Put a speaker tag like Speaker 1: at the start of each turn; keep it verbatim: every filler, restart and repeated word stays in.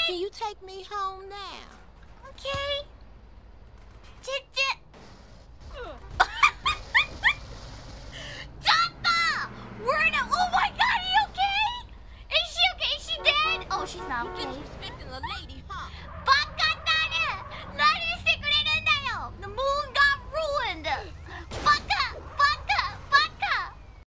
Speaker 1: Can you take me home now?
Speaker 2: Okay. J-j- Dappa! We're in a... Oh my god, are you okay? Is she okay? Is she dead? Oh, she's not okay.
Speaker 1: You're disrespecting a lady